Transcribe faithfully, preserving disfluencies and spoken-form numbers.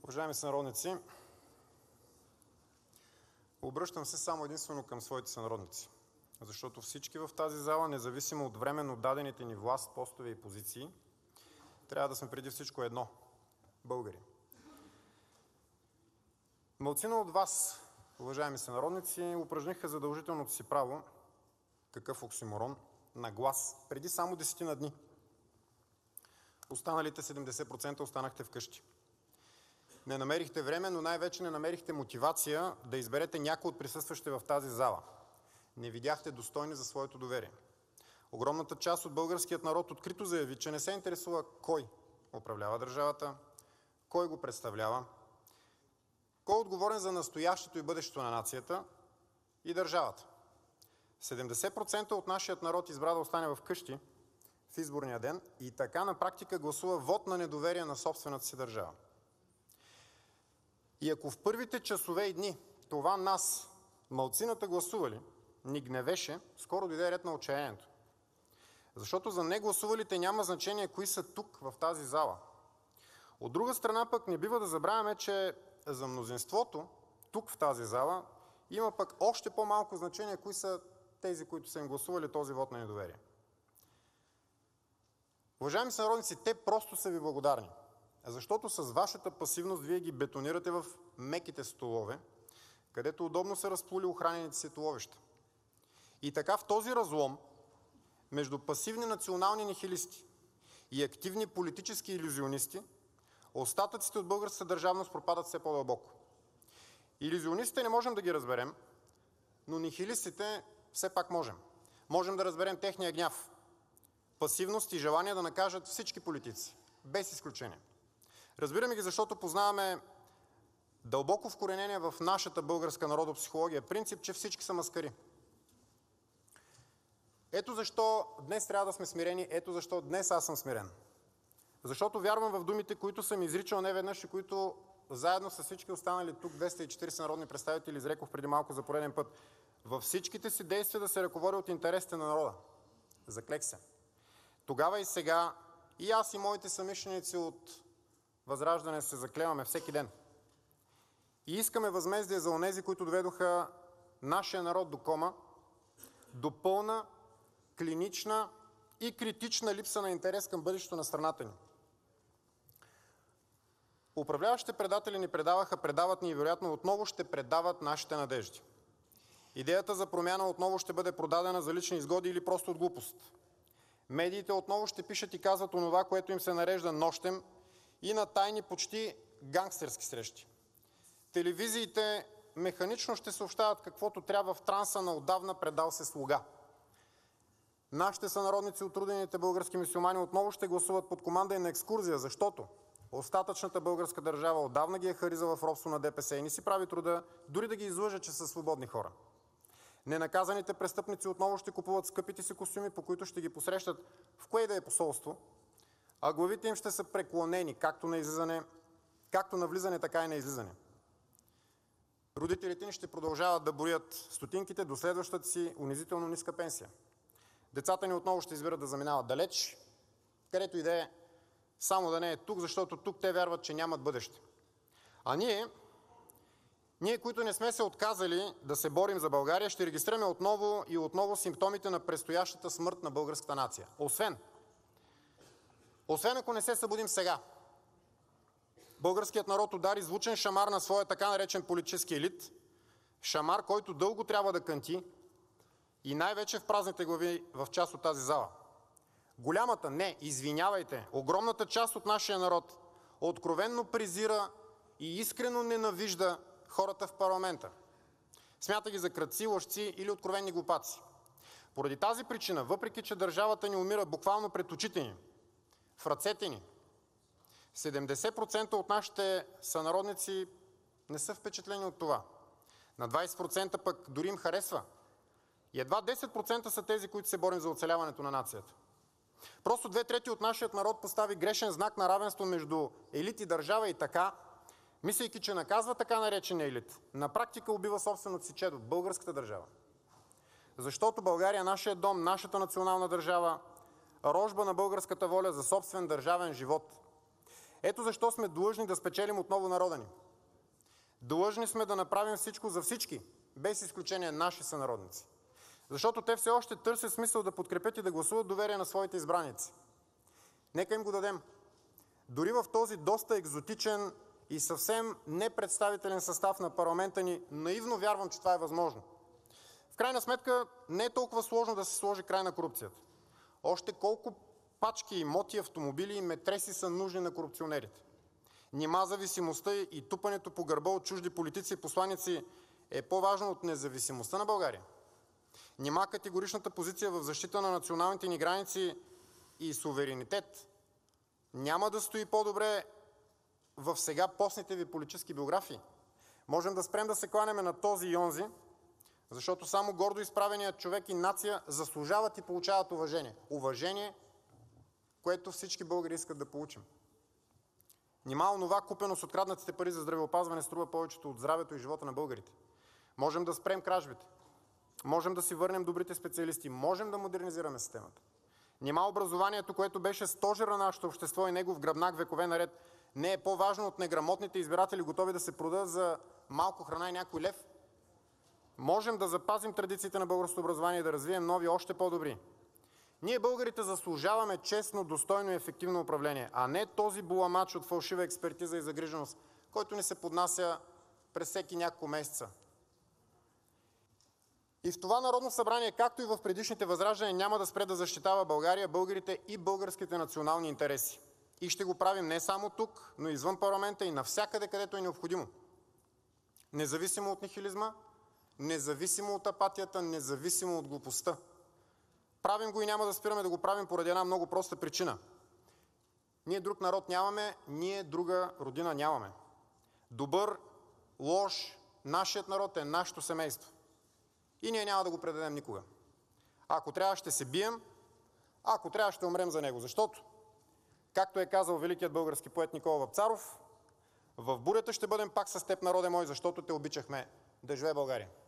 Уважаеми сънародници, обръщам се само единствено към своите сънародници, защото всички в тази зала, независимо от временно дадените ни власт, постове и позиции, трябва да сме преди всичко едно – българи. Малцина от вас, уважаеми сънародници, упражниха задължителното си право, какъв оксиморон, на глас преди само десетина дни. Останалите седемдесет процента останахте вкъщи. Не намерихте време, но най-вече не намерихте мотивация да изберете някой от присъстващите в тази зала. Не видяхте достойни за своето доверие. Огромната част от българският народ открито заяви, че не се интересува кой управлява държавата, кой го представлява, кой е отговорен за настоящето и бъдещето на нацията и държавата. седемдесет процента от нашия народ избра да остане вкъщи в изборния ден и така на практика гласува вот на недоверие на собствената си държава. И ако в първите часове и дни това нас, малцината гласували, ни гневеше, скоро дойде ред на отчаянието. Защото за негласувалите няма значение кои са тук в тази зала. От друга страна пък не бива да забравяме, че за мнозинството тук в тази зала има пък още по-малко значение кои са тези, които са им гласували този вот на недоверие. Уважаеми сънародници, те просто са ви благодарни, защото с вашата пасивност вие ги бетонирате в меките столове, където удобно са разплули охранените си туловища. И така в този разлом между пасивни национални нихилисти и активни политически илюзионисти, остатъците от българската държавност пропадат все по-дълбоко. Илюзионистите не можем да ги разберем, но нихилистите все пак можем. Можем да разберем техния гняв, пасивност и желание да накажат всички политици, без изключение. Разбираме ги, защото познаваме дълбоко вкоренение в нашата българска народопсихология принцип, че всички са маскари. Ето защо днес трябва да сме смирени, ето защо днес аз съм смирен. Защото вярвам в думите, които съм изричал неведнъж и които заедно с всички останали тук двеста и четиридесет народни представители изрекох преди малко за пореден път. Във всичките си действия да се ръководя от интересите на народа. Заклех се. Тогава и сега и аз и моите съмишленици от Възраждане се заклеваме всеки ден. И искаме възмездие за онези, които доведоха нашия народ до кома, до пълна, клинична и критична липса на интерес към бъдещето на страната ни. Управляващите предатели ни предаваха, предават ни и вероятно отново ще предават нашите надежди. Идеята за промяна отново ще бъде продадена за лични изгоди или просто от глупост. Медиите отново ще пишат и казват онова, което им се нарежда нощем и на тайни, почти гангстерски срещи. Телевизиите механично ще съобщават каквото трябва в транса на отдавна предал се слуга. Нашите сънародници от родените български мюсюлмани отново ще гласуват под команда и на екскурзия, защото остатъчната българска държава отдавна ги е харизала в робство на ДПС и не си прави труда дори да ги излъже, че са свободни хора. Ненаказаните престъпници отново ще купуват скъпите си костюми, по които ще ги посрещат в кое и да е посолство, а главите им ще са преклонени както на излизане, както на влизане, така и на излизане. Родителите ни ще продължават да броят стотинките до следващата си унизително ниска пенсия. Децата ни отново ще избират да заминават далеч, където и да е, само да не е тук, защото тук те вярват, че нямат бъдеще. А ние, ние, които не сме се отказали да се борим за България, ще регистрираме отново и отново симптомите на предстоящата смърт на българската нация. Освен, освен ако не се събудим сега. Българският народ удари звучен шамар на своя така наречен политически елит, шамар, който дълго трябва да кънти и най-вече в празните глави в част от тази зала. Голямата, не, извинявайте, огромната част от нашия народ откровенно презира и искрено ненавижда хората в парламента. Смята ги за крадци, лъжци или откровени глупаци. Поради тази причина, въпреки че държавата ни умира буквално пред очите ни, в ръцете ни, седемдесет процента от нашите сънародници не са впечатлени от това. На двадесет процента пък дори им харесва. И едва десет процента са тези, които се борим за оцеляването на нацията. Просто две трети от нашият народ постави грешен знак на равенство между елит и държава и така, мислейки, че наказва така наречения елит, на практика убива собственото си чедо, българската държава. Защото България е нашия дом, нашата национална държава, рожба на българската воля за собствен държавен живот. Ето защо сме длъжни да спечелим отново народа ни. Длъжни сме да направим всичко за всички, без изключение наши сънародници. Защото те все още търсят смисъл да подкрепят и да гласуват доверие на своите избраници. Нека им го дадем. Дори в този доста екзотичен и съвсем непредставителен състав на парламента ни, наивно вярвам, че това е възможно. В крайна сметка не е толкова сложно да се сложи край на корупцията. Още колко пачки, имоти, автомобили и метреси са нужни на корупционерите. Нима зависимостта и тупането по гърба от чужди политици и посланици е по-важно от независимостта на България? Нима категоричната позиция в защита на националните ни граници и суверенитет няма да стои по-добре в сега постните ви политически биографии? Можем да спрем да се кланяме на този и онзи, защото само гордо изправеният човек и нация заслужават и получават уважение. Уважение, което всички българи искат да получим. Нима онова купено с откраднатите пари за здравеопазване струва повечето от здравето и живота на българите? Можем да спрем кражбите. Можем да си върнем добрите специалисти. Можем да модернизираме системата. Нима образованието, което беше стожер на нашето общество и негов гръбнак векове наред, не е по-важно от неграмотните избиратели, готови да се продадат за малко храна и някой лев? Можем да запазим традициите на българското образование и да развием нови, още по-добри. Ние, българите, заслужаваме честно, достойно и ефективно управление, а не този буламач от фалшива експертиза и загриженост, който ни се поднася през всеки няколко месеца. И в това Народно събрание, както и в предишните възраждания, няма да спре да защитава България, българите и българските национални интереси. И ще го правим не само тук, но и извън парламента и навсякъде, където е необходимо. Независимо от нихилизма, независимо от апатията, независимо от глупостта. Правим го и няма да спираме да го правим поради една много проста причина. Ние друг народ нямаме, ние друга родина нямаме. Добър, лош, нашият народ е нашето семейство. И ние няма да го предадем никога. Ако трябва, ще се бием, ако трябва, ще умрем за него. Защото, както е казал великият български поет Никола Вапцаров, в бурята ще бъдем пак с теб, народе мой, защото те обичахме. Да живее България!